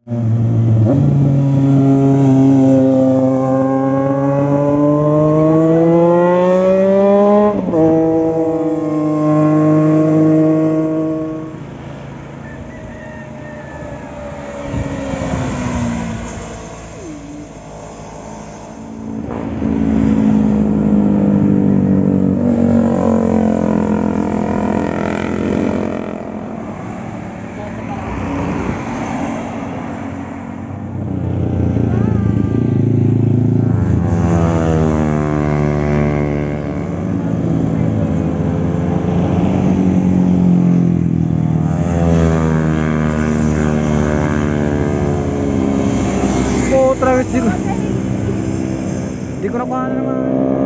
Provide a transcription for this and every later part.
Hindi ko na paano naman.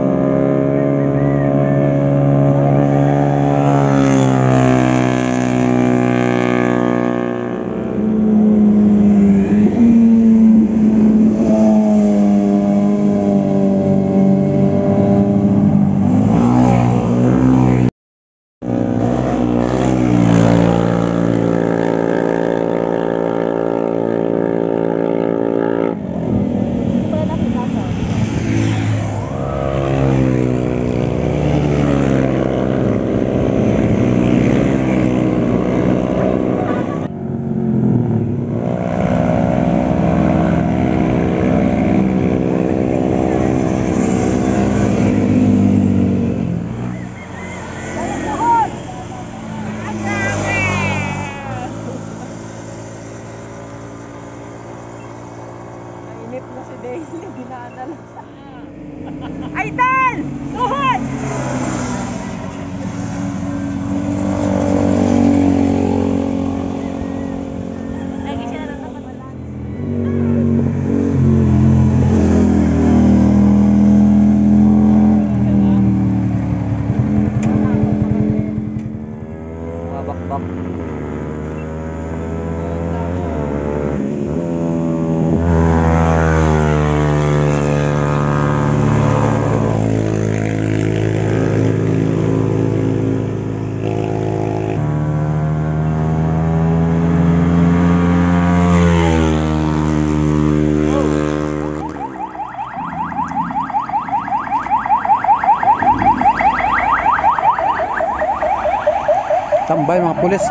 Inip na si Daisy, dinaan sa... Idol! Tuhod! Lagi siya na nakabalan. Mabakbak. Tambay mga pulis.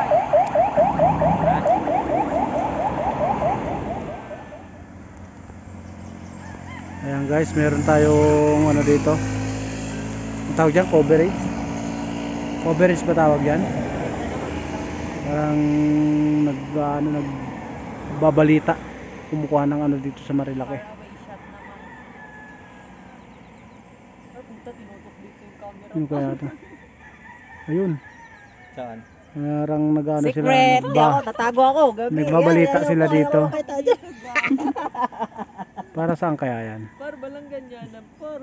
Ayan guys, meron tayong ano dito. Ang tawag dyan, coverage. Coverage ba tawag dyan? Parang nagbabalita. Kumukuha ng ano dito sa Marilake. Yun kaya ito. Ayun. Saan? Parang nag-ano sila. Secret! Di ako, tatago ako. Gabi. Nagbabalita sila dito. Kita dyan. Para saan kaya yan? Par, balang ganyan. Par.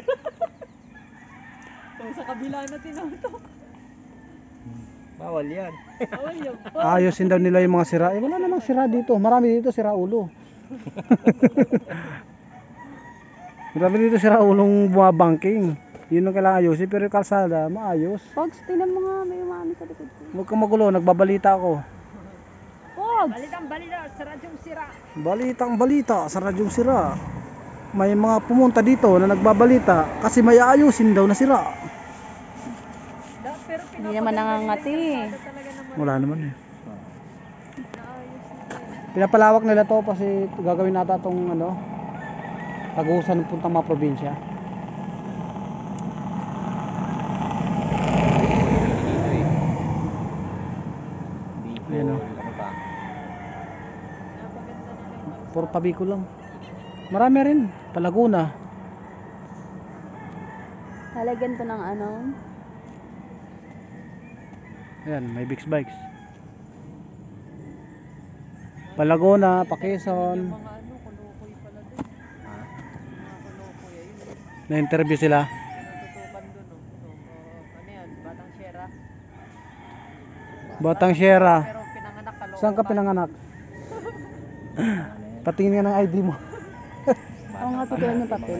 So, sa kabila na tinatok. Bawal yan. Bawal yun, par. Ayusin daw nila yung mga sira. Eh wala namang sira dito. Marami dito sira ulo. Marami dito sira ulong bumabangking. Yun ang kailangan ayusin. Pero yung kalsada, maayos. Pogs, tingnan mo nga, may umami sa likod ko. Huwag kang magulo, nagbabalita ako. Pogs! Balitang balita, sa radyong sira. Balitang balita sa radyong sira. May mga pumunta dito na nagbabalita kasi may ayusin daw na sira. Pero hindi naman nangangati. Wala naman eh. Pinapalawak nila to kasi gagawin nata itong ano, tagusan ng puntang mga probinsya. Ayan o. Puro pabiko lang. Marami rin. Palaguna. Halagyan to ng ano? Ayan, may Bix Bikes. Palaguna, Paquezon. Mga ano, kulukoy pala din. Ha? Mga kulukoy, ayun. Na-interview sila. Natutukan dun, no? Ano yan, Batang Sierra. Batang Sierra. Pero pinanganak ka, Saan ka pinanganak? Patingin nga ng ID mo. Oo nga, pitulan yung papel.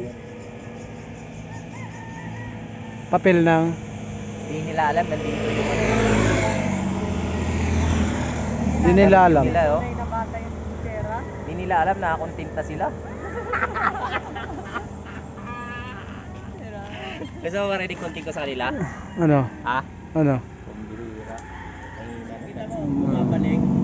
Papel ng Hindi nila alam, nandito yung ano. Hindi nila alam. Nila, oh. Tunay na bata yung Sierra. Hindi nila alam na kontinta sila. Gusto mo marinig konting ko sa kanila? Ano? Ha? Ano? Kumbira. Mahina na. Bumabalik.